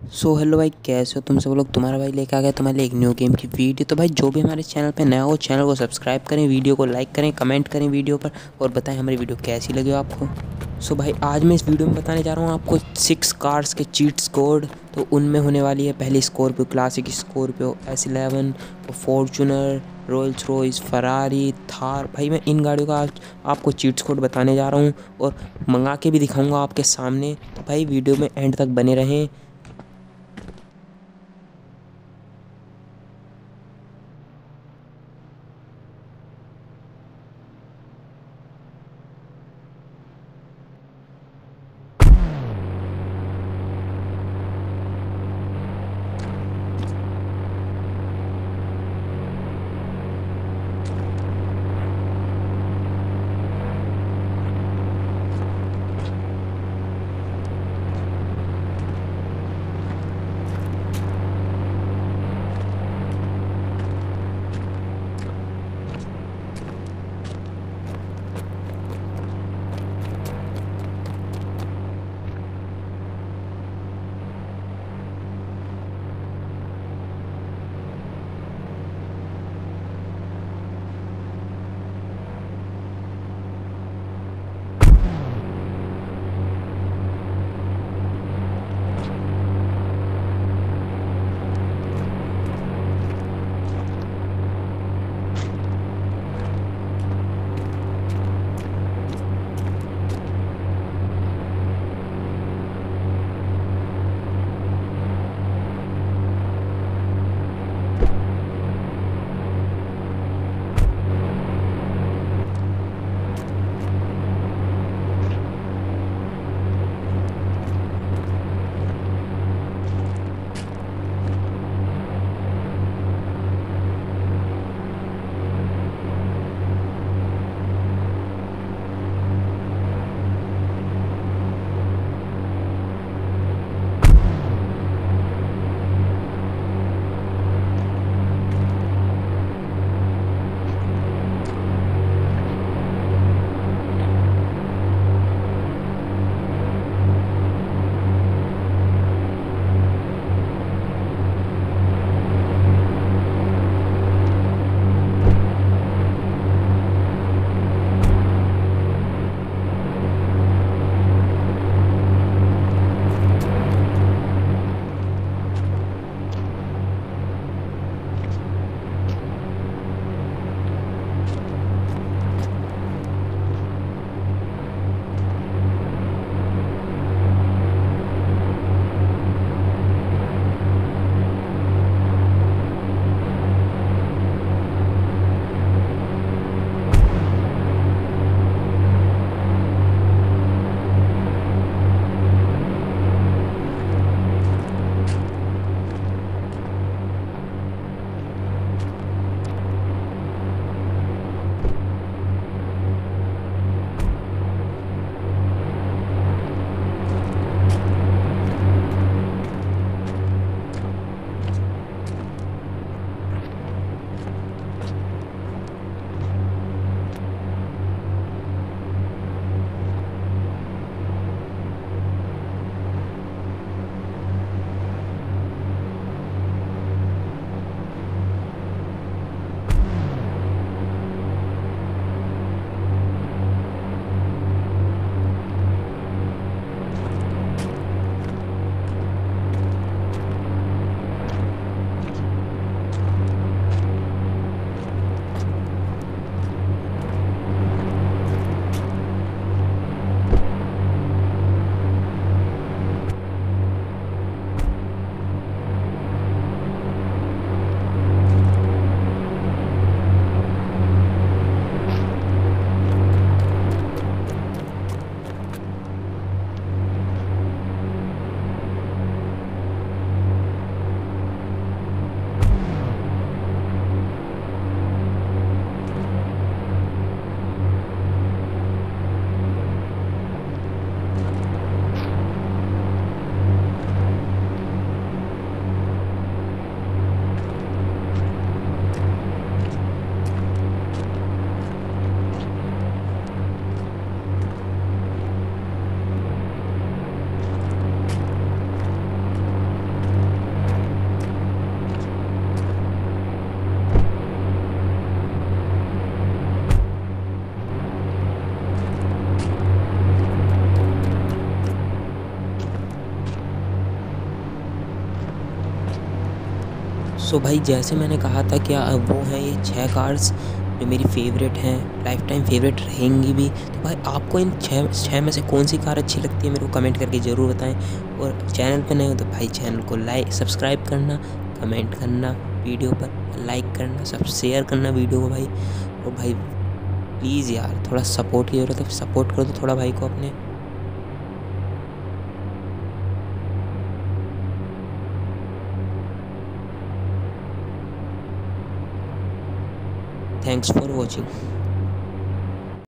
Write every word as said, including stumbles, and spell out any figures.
So hello भाई, कैसे हो तुम सब लोग। तुम्हारा भाई लेके आ गया तुम्हारे लिए एक न्यू गेम की वीडियो। तो भाई जो भी हमारे चैनल पे नया हो, चैनल को सब्सक्राइब करें, वीडियो को लाइक करें, कमेंट करें वीडियो पर, और बताएं हमारी वीडियो कैसी लगी हो आपको। सो भाई आज मैं इस वीडियो में बताने जा रहा हूँ आपको सिक्स कार्स के चीट्स कोड। तो उनमें होने वाली है पहली Scorpio, classic Scorpio, S eleven, Fortuner, Rolls Royce, Ferrari, Thar. भाई मैं इन गाड़ियों का आज आपको चीट्स कोड बताने जा रहा हूँ और मंगा के भी दिखाऊंगा आपके सामने। तो भाई वीडियो में एंड तक बने रहें। सो भाई जैसे मैंने कहा था कि वो हैं ये छः कार्स जो मेरी फेवरेट हैं, लाइफ टाइम फेवरेट रहेंगी भी। तो भाई आपको इन छः छः में से कौन सी कार अच्छी लगती है मेरे को कमेंट करके ज़रूर बताएं। और चैनल पे नए हो तो भाई चैनल को लाइक सब्सक्राइब करना, कमेंट करना, वीडियो पर लाइक करना, सब शेयर करना वीडियो को भाई। और भाई प्लीज़ यार थोड़ा सपोर्ट की ज़रूरत है, सपोर्ट कर दो थोड़ा भाई को अपने। Thanks for watching.